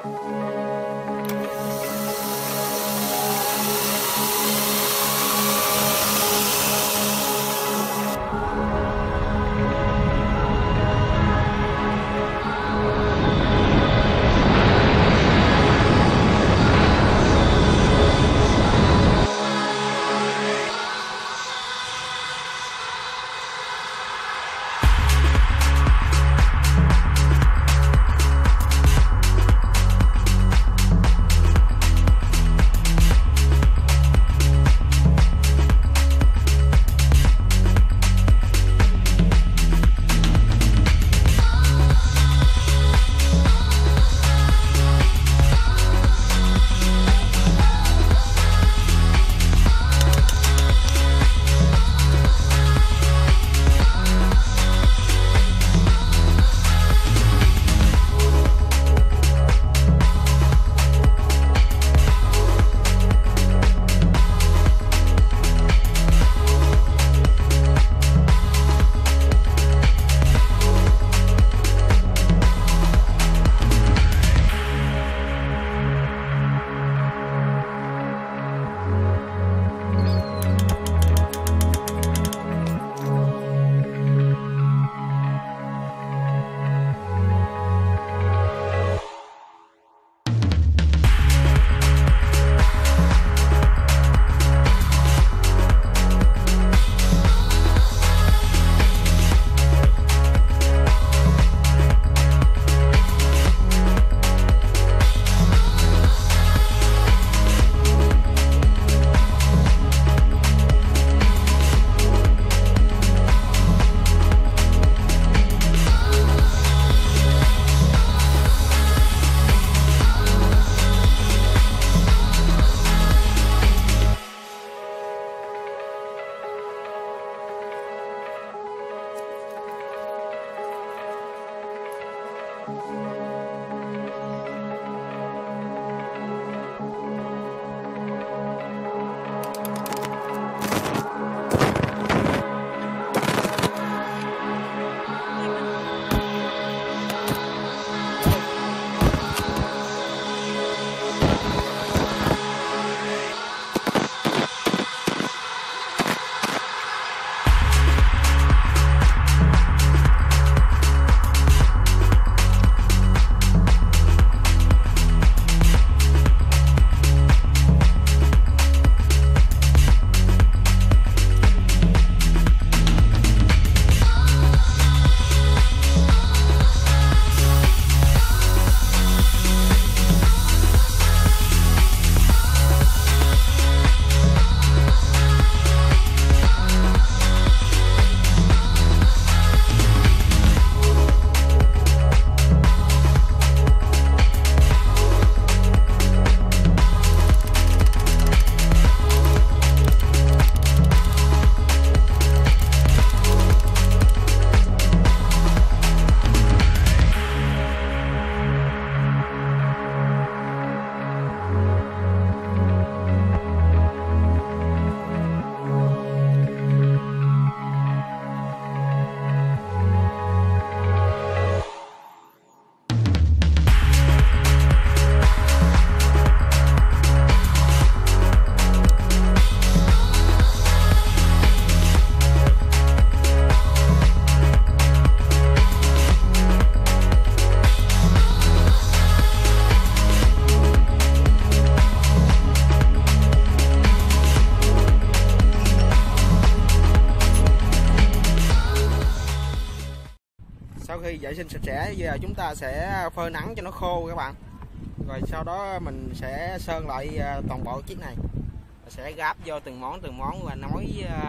Sau khi vệ sinh sạch sẽ, giờ chúng ta sẽ phơi nắng cho nó khô các bạn. Rồi sau đó mình sẽ sơn lại toàn bộ chiếc này, sẽ gáp vô từng món và nói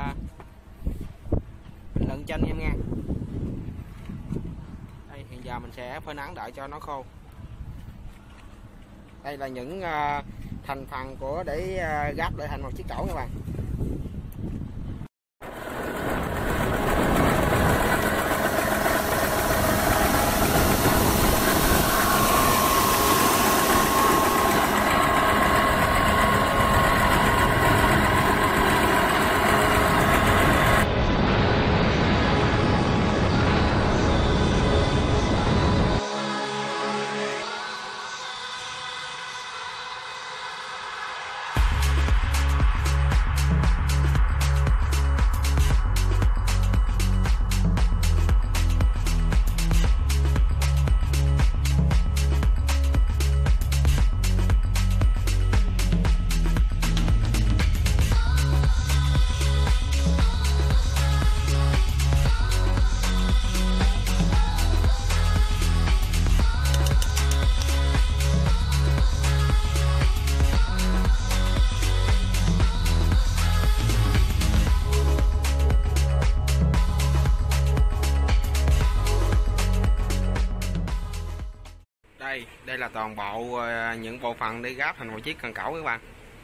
bình luận cho anh em nha. Đây, hiện giờ mình sẽ phơi nắng đợi cho nó khô. Đây là những thành phần của để gáp lại thành một chiếc chổi các bạn. Đây là toàn bộ những bộ phận để gáp thành một chiếc cần cẩu các bạn.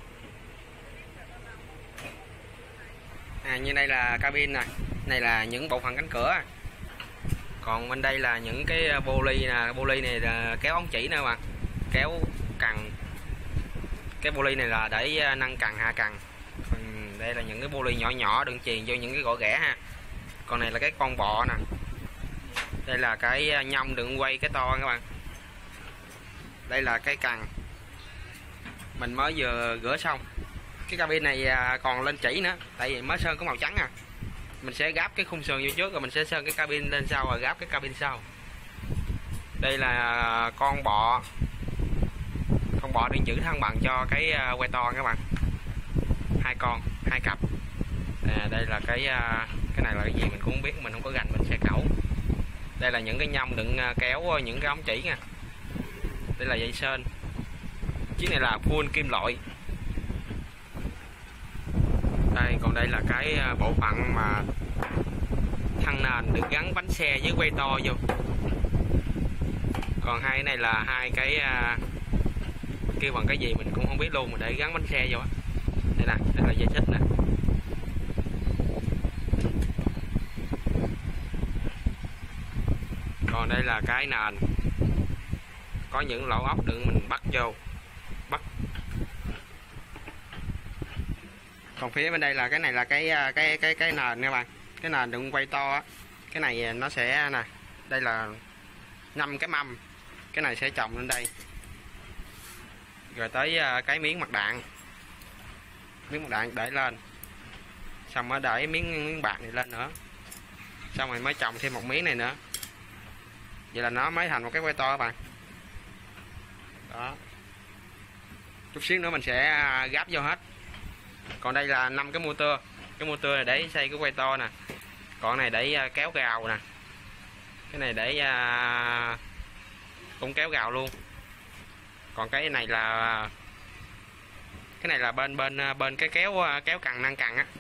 Như đây là cabin nè, này là những bộ phận cánh cửa. Còn bên đây là những cái bô ly nè, bô ly này là kéo ống chỉ nè các bạn, kéo cần. Cái bô ly này là để nâng cần hạ cần. Đây là những cái bô ly nhỏ nhỏ đựng chuyền vô những cái gỗ ghẻ ha. Còn này là cái con bọ nè. Đây là cái nhông đựng quay cái to các bạn. Đây là cái cần mình mới vừa rửa xong. Cái cabin này còn lên chỉ nữa, tại vì mới sơn có màu trắng à. Mình sẽ gáp cái khung sườn vô trước rồi mình sẽ sơn cái cabin lên sau rồi gáp cái cabin sau. Đây là con bọ để giữ thăng bằng cho cái quay to các bạn. Hai con, hai cặp. Đây là cái này là cái gì mình cũng không biết, mình không có gành mình sẽ cẩu. Đây là những cái nhông đựng kéo những cái ống chỉ nha. Đây là dây sên. Chiếc này là full kim loại. Đây, còn đây là cái bộ phận mà thân nền được gắn bánh xe với quay to vô. Còn hai cái này là hai cái kêu bằng cái gì mình cũng không biết luôn, mà để gắn bánh xe vô. Đây nè, đây là dây xích nè. Còn đây là cái nền, có những lỗ ốc đựng mình bắt vô, bắt. Còn phía bên đây là cái này là cái nền các bạn, cái nền đựng quay to á. Cái này nó sẽ nè, đây là 5 cái mâm, cái này sẽ chồng lên đây. Rồi tới cái miếng mặt đạn, để lên, xong mới để miếng bạc này lên nữa, xong rồi mới chồng thêm một miếng này nữa. Vậy là nó mới thành một cái quay to các bạn. Đó, chút xíu nữa mình sẽ gáp vô hết. Còn đây là 5 cái motor, cái motor này để xây cái quay to nè. Còn này để kéo gào nè, cái này để cũng kéo gào luôn. Còn cái này là bên cái kéo cần nâng cần á.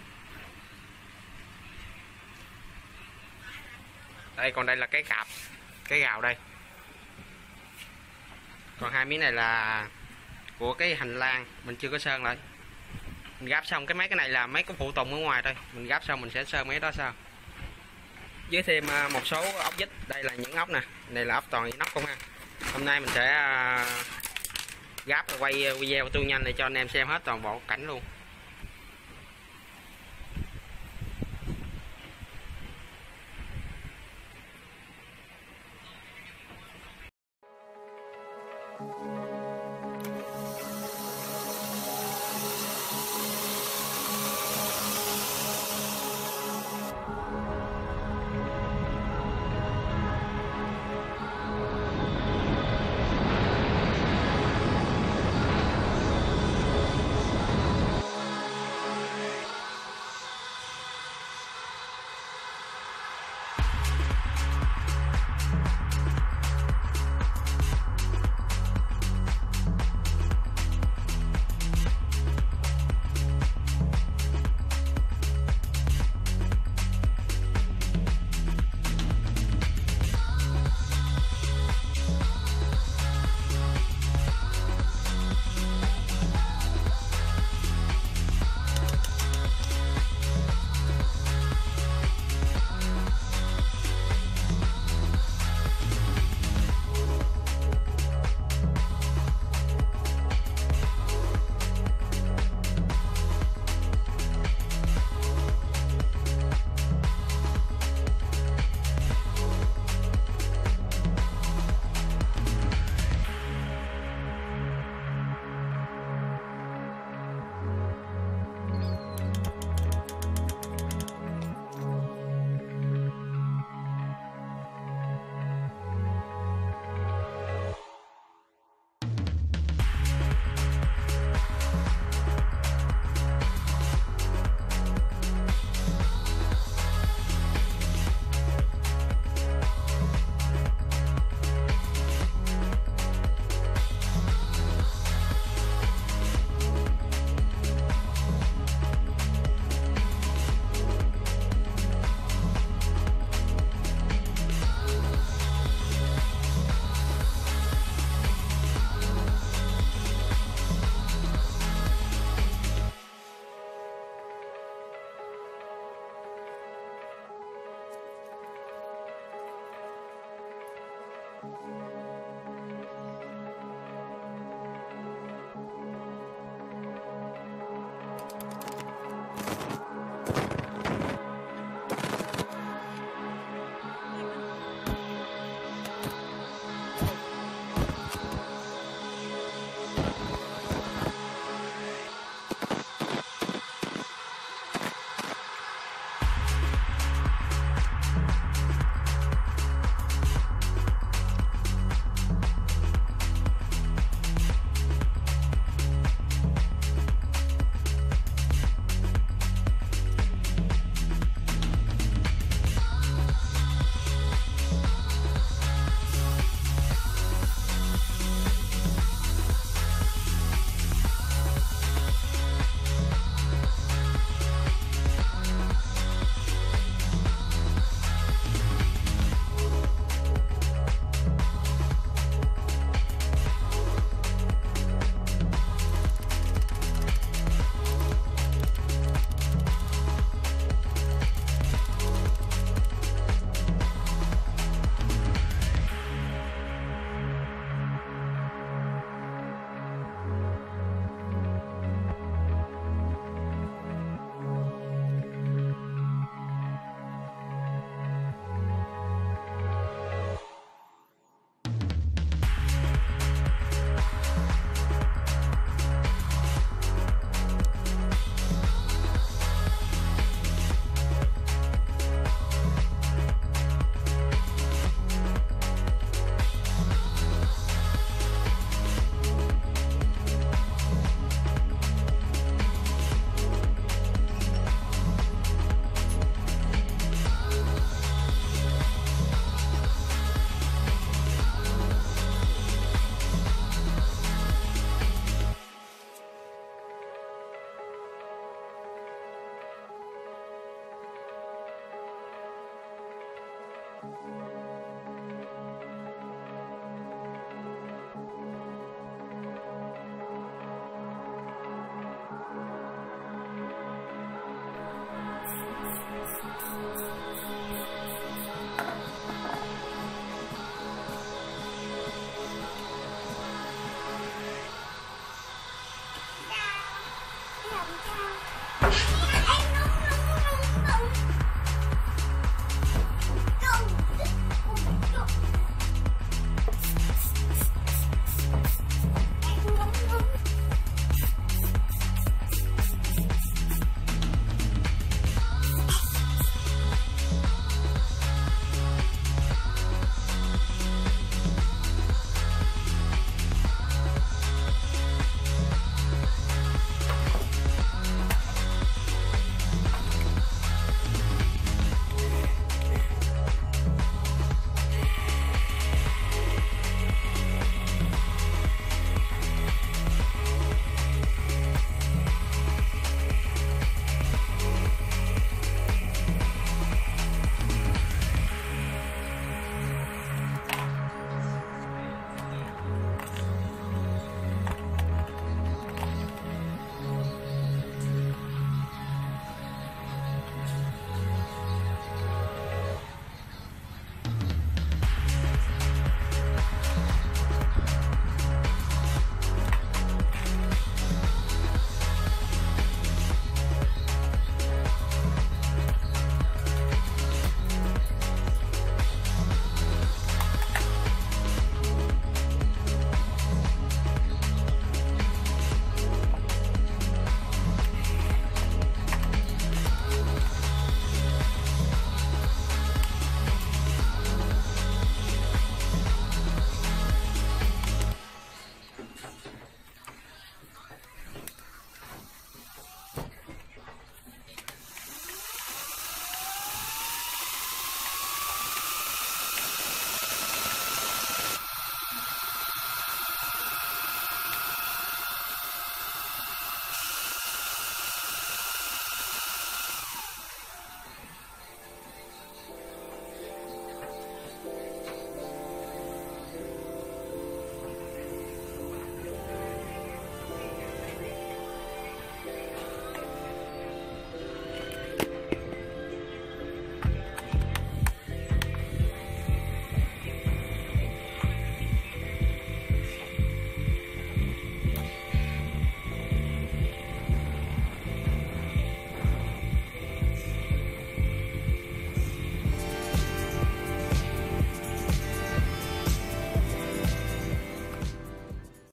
Đây, còn đây là cái cạp, cái gào đây. Còn hai miếng này là của cái hành lang mình chưa có sơn lại. Mình gáp xong mấy cái này là mấy cái phụ tùng ở ngoài thôi, mình gáp xong mình sẽ sơn mấy đó sau. Với thêm một số ốc vít. Đây là những ốc nè, này là ốc toàn inox không ha. Hôm nay mình sẽ gáp và quay video tương nhanh để cho anh em xem hết toàn bộ cảnh luôn.